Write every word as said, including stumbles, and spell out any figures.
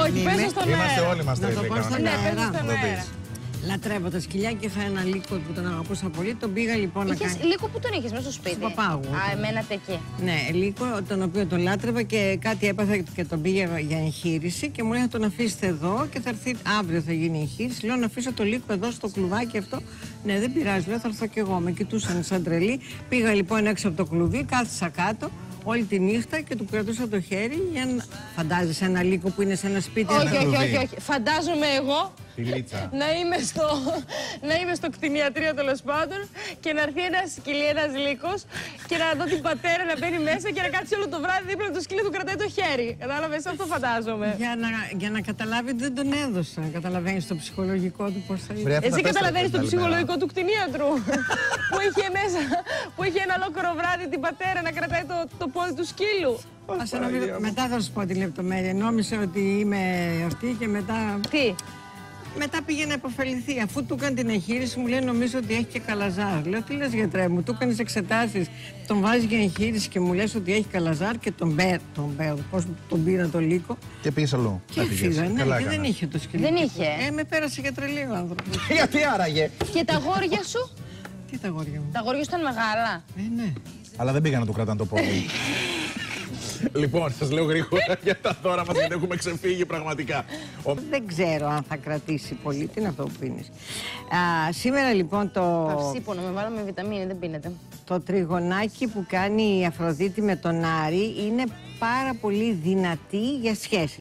όχι, πες στον αέρα. Είμαστε όλοι μας τρελοί. Ναι, πες στον αέρα. Λατρεύω τα σκυλιά και είχα ένα λύκο που τον αγαπούσα πολύ. Τον πήγα λοιπόν να κάνει. Λύκο που τον είχες μέσα στο σπίτι? Στον παπάγου. Α, εμένατε εκεί. Ναι, λύκο, τον οποίο τον λάτρευα και κάτι έπαθα και τον πήγα για εγχείρηση και μου λέει θα τον αφήσετε εδώ και θα έρθει αύριο θα γίνει εγχείρηση. Λέω να αφήσω το λύκο εδώ στο κλουβάκι αυτό. Ναι, δεν πειράζει, λέω θα έρθω κι εγώ. Με κοιτούσαν σαν τρελή. Πήγα λοιπόν έξω από το κλουβί, κάθισα κάτω όλη τη νύχτα και του κρατούσα το χέρι για να. Φαντάζεσαι ένα λύκο που είναι σε ένα σπίτι? Όχι, όχι, όχι, όχι. Φαντάζομαι εγώ να είμαι, στο, να είμαι στο κτηνιατρίο τέλο πάντων και να έρθει ένα σκυλί, ένα λύκος και να δω την πατέρα να μπαίνει μέσα και να κάτσει όλο το βράδυ δίπλα του σκύλου του κρατάει το χέρι. Κατάλαβες, αυτό φαντάζομαι. Για να, για να καταλάβει ότι δεν τον έδωσα. Καταλαβαίνεις το ψυχολογικό του πώς θα είναι. Εσύ καταλαβαίνεις το ψυχολογικό του κτηνίατρου που είχε μέσα, που είχε ένα ολόκληρο βράδυ την πατέρα να κρατάει το, το πόδι του σκύλου. Μετά θα σου πω τη λεπτομέρεια. Νόμιζα ότι είμαι αυτή και μετά. Τι? Μετά πήγε να υποφεληθεί. Αφού του έκανε την εγχείρηση, μου λέει: νομίζω ότι έχει και καλαζάρ. Λέω: τι λες, γιατρέ μου, του έκανε εξετάσεις. Τον βάζει για εγχείρηση και μου λες ότι έχει καλαζάρ και τον μπέρ. Τον μπέρ, πώς τον πήρα το λύκο. Και πήγες αλλού. Και φύγα, ναι, και δεν είχε το σκυλί. Δεν είχε. Ε, με πέρασε για τρελή ο άνθρωπος. Γιατί άραγε? Και τα αγόρια σου? Τι τα αγόρια μου? Τα αγόρια σου ήταν μεγάλα. Ε, ναι. Αλλά δεν πήγαν να του κρατάνε το πόδι. Λοιπόν, σας λέω γρήγορα για τα δώρα μας, γιατί έχουμε ξεφύγει πραγματικά. Δεν ξέρω αν θα κρατήσει πολύ. Τι είναι αυτό που πίνεις? Α, σήμερα λοιπόν το... Παυσίπονο, με βάλω με βιταμίνη, δεν πίνετε. Το τριγωνάκι που κάνει η Αφροδίτη με τον Άρη είναι πάρα πολύ δυνατή για σχέση.